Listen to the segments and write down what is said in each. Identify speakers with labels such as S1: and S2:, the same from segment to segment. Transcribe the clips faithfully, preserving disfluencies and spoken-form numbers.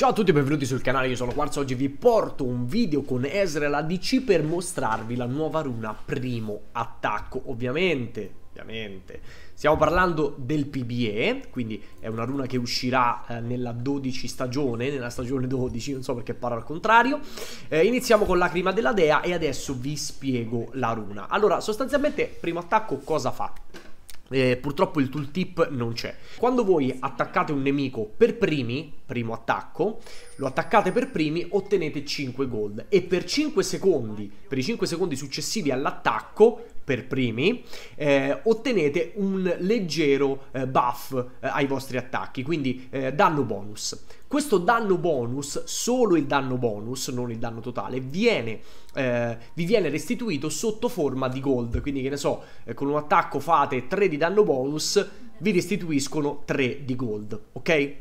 S1: Ciao a tutti e benvenuti sul canale, io sono Quartz. Oggi vi porto un video con Ezreal A D C per mostrarvi la nuova runa primo attacco. Ovviamente, ovviamente, stiamo parlando del P B E, quindi è una runa che uscirà eh, nella dodici stagione, nella stagione dodici, non so perché parlo al contrario. Eh, iniziamo con Lacrima della Dea e adesso vi spiego la runa. Allora, sostanzialmente, primo attacco cosa fa? Eh, purtroppo il tooltip non c'è. Quando voi attaccate un nemico per primi, primo attacco, lo attaccate per primi, ottenete cinque gold e per cinque secondi, per i cinque secondi successivi all'attacco per primi, eh, ottenete un leggero eh, buff eh, ai vostri attacchi, quindi eh, danno bonus. Questo danno bonus, solo il danno bonus, non il danno totale, viene, eh, vi viene restituito sotto forma di gold. Quindi che ne so, eh, con un attacco fate tre di danno bonus, vi restituiscono tre di gold, ok?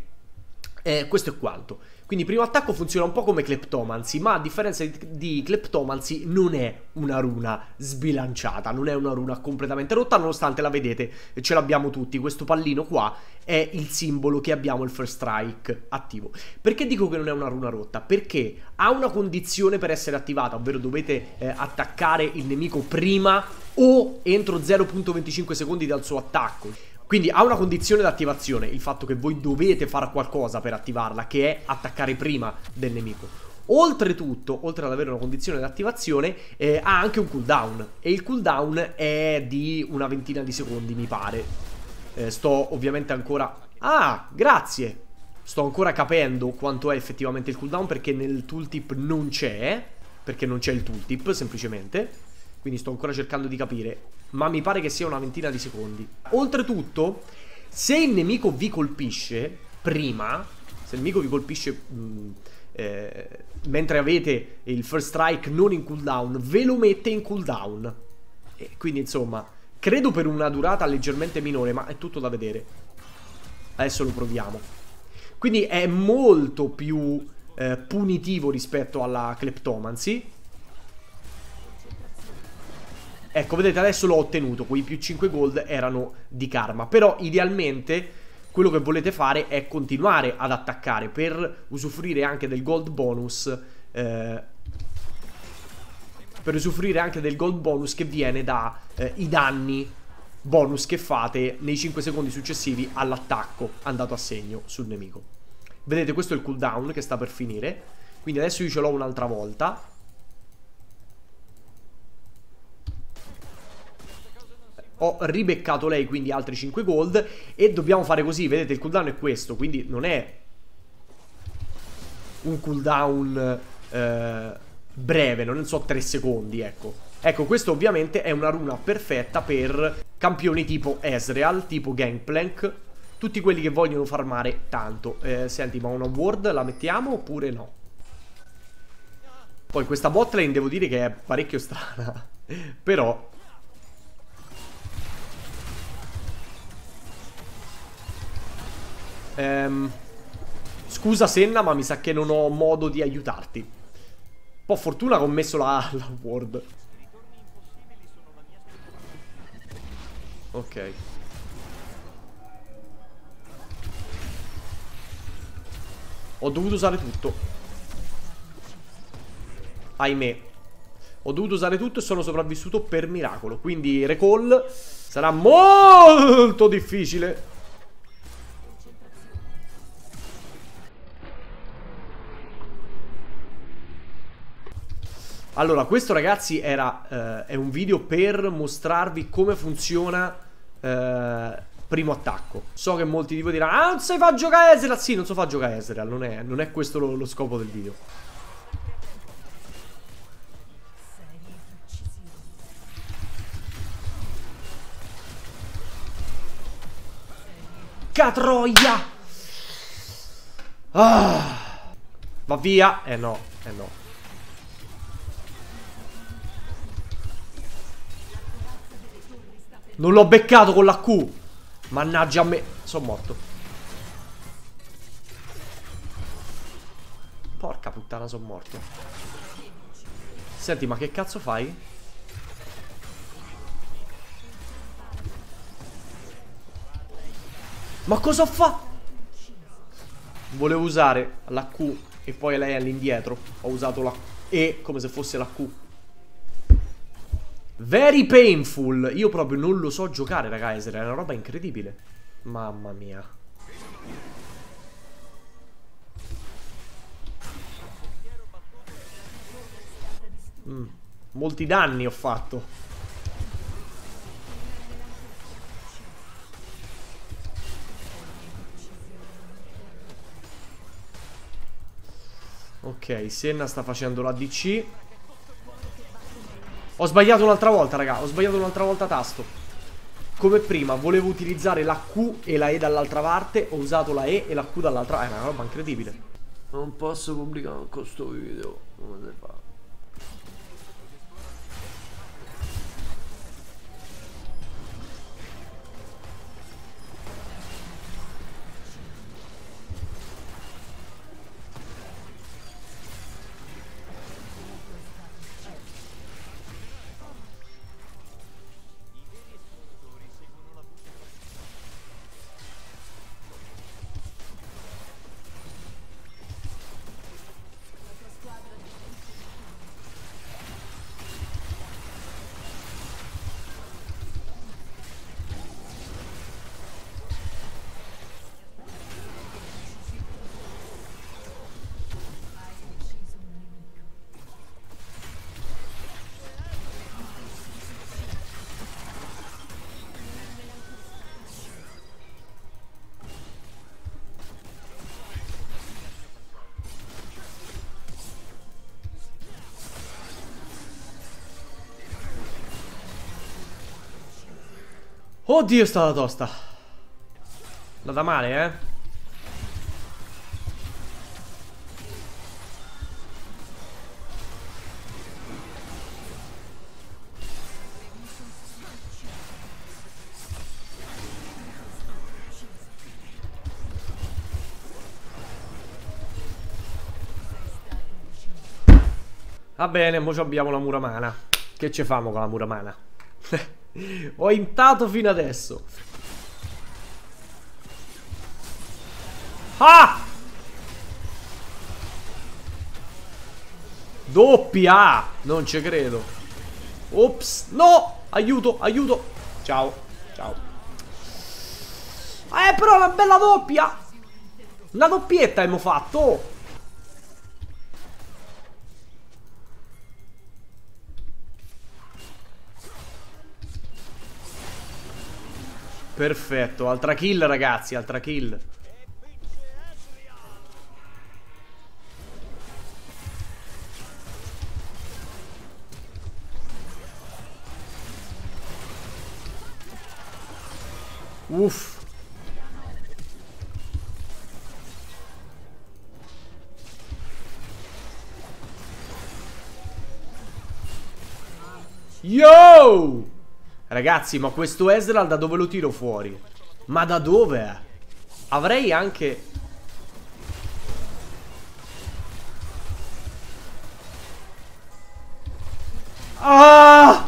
S1: Eh, questo è quanto. Quindi primo attacco funziona un po' come Kleptomancy, ma a differenza di, di Kleptomancy non è una runa sbilanciata, non è una runa completamente rotta, nonostante la vedete, ce l'abbiamo tutti. Questo pallino qua è il simbolo che abbiamo il First Strike attivo. Perché dico che non è una runa rotta? Perché ha una condizione per essere attivata, ovvero dovete eh, attaccare il nemico prima o entro zero virgola venticinque secondi dal suo attacco. Quindi ha una condizione d'attivazione, il fatto che voi dovete fare qualcosa per attivarla, che è attaccare prima del nemico. Oltretutto, oltre ad avere una condizione d'attivazione, eh, ha anche un cooldown. E il cooldown è di una ventina di secondi, mi pare. Eh, sto ovviamente ancora... Ah, grazie! Sto ancora capendo quanto è effettivamente il cooldown, perché nel tooltip non c'è. Perché non c'è il tooltip, semplicemente. Quindi sto ancora cercando di capire, ma mi pare che sia una ventina di secondi. Oltretutto, se il nemico vi colpisce prima, se il nemico vi colpisce mh, eh, mentre avete il first strike non in cooldown, ve lo mette in cooldown. E quindi insomma, credo per una durata leggermente minore, ma è tutto da vedere. Adesso lo proviamo. Quindi è molto più eh, punitivo rispetto alla Kleptomancy. Ecco, vedete, adesso l'ho ottenuto. Quei più cinque gold erano di karma. Però idealmente quello che volete fare è continuare ad attaccare per usufruire anche del gold bonus eh, Per usufruire anche del gold bonus che viene dai eh, danni bonus che fate nei cinque secondi successivi all'attacco andato a segno sul nemico. Vedete, questo è il cooldown che sta per finire. Quindi adesso io ce l'ho un'altra volta. Ho ribeccato lei, quindi altri cinque gold. E dobbiamo fare così, vedete, il cooldown è questo. Quindi non è un cooldown eh, breve, non so, tre secondi, ecco. Ecco, questo ovviamente è una runa perfetta per campioni tipo Ezreal, tipo Gangplank, tutti quelli che vogliono farmare tanto. eh, Senti, ma una ward la mettiamo oppure no? Poi questa botlane devo dire che è parecchio strana. Però Ehm, scusa Senna, ma mi sa che non ho modo di aiutarti. Un po' fortuna che ho messo la, la ward. Ok. Ho dovuto usare tutto. Ahimè. Ho dovuto usare tutto e sono sopravvissuto per miracolo. Quindi recall sarà molto difficile. Allora, questo ragazzi era eh, è un video per mostrarvi come funziona eh, primo attacco. So che molti di voi diranno: ah, non sai far giocare Ezreal. Sì, non so far giocare Ezreal, non è, non è questo lo, lo scopo del video. Catroia! Ah! Va via. Eh no, eh no. Non l'ho beccato con la Q. Mannaggia a me. Sono morto. Porca puttana, sono morto. Senti, ma che cazzo fai? Ma cosa fa? Volevo usare la Q e poi lei all'indietro. Ho usato la E come se fosse la Q. Very painful. Io proprio non lo so giocare, raga, Ezreal. È una roba incredibile. Mamma mia. Mm. Molti danni ho fatto. Ok, Senna sta facendo l'A D C. Ho sbagliato un'altra volta, raga. Ho sbagliato un'altra volta tasto. Come prima, volevo utilizzare la Q e la E dall'altra parte. Ho usato la E e la Q dall'altra. Ah, è una roba incredibile. Non posso pubblicare questo video. Come si fa? Oddio, è stata tosta. Andata male, eh. Va bene, mo abbiamo la Muramana. Che ci famo con la Muramana? Ho intato fino adesso. Ah! Doppia! Non ci credo. Ops, no! Aiuto, aiuto. Ciao, ciao. Eh, però una bella doppia. Una doppietta abbiamo fatto. Perfetto, altra kill, ragazzi, altra kill. Uff. Yo! Ragazzi, ma questo Ezreal da dove lo tiro fuori? Ma da dove? Avrei anche... Ah!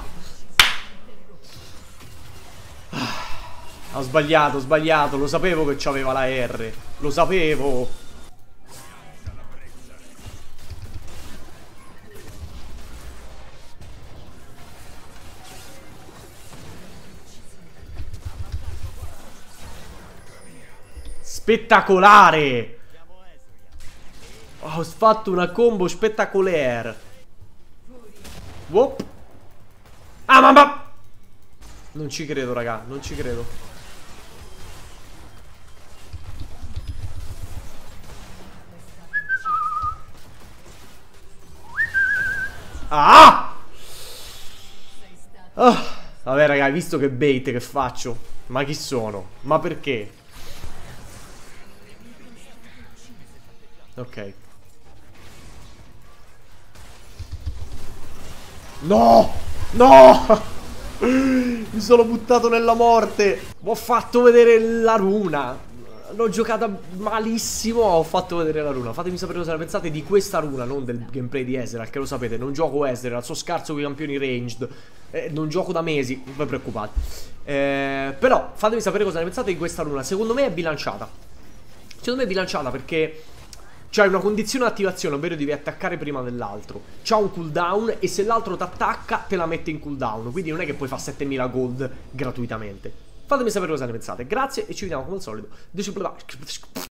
S1: Ho sbagliato, ho sbagliato. Lo sapevo che c'aveva la R. Lo sapevo. Spettacolare. Ho fatto una combo spettacolare. Wop. Ah, mamma. Non ci credo, raga. Non ci credo. Ah! Oh. Vabbè, raga, hai visto che bait che faccio? Ma chi sono? Ma perché? Ok. No! No! Mi sono buttato nella morte. Ho fatto vedere la runa. L'ho giocata malissimo. Ho fatto vedere la runa. Fatemi sapere cosa ne pensate di questa runa, non del gameplay di Ezreal, che lo sapete, non gioco Ezreal, so scarso con i campioni ranged, eh, non gioco da mesi, non vi preoccupate. eh, Però fatemi sapere cosa ne pensate di questa runa. Secondo me è bilanciata. secondo me è bilanciata perché c'hai una condizione di attivazione, ovvero devi attaccare prima dell'altro. C'ha un cooldown e se l'altro ti attacca te la mette in cooldown. Quindi non è che puoi fare settemila gold gratuitamente. Fatemi sapere cosa ne pensate. Grazie e ci vediamo come al solito.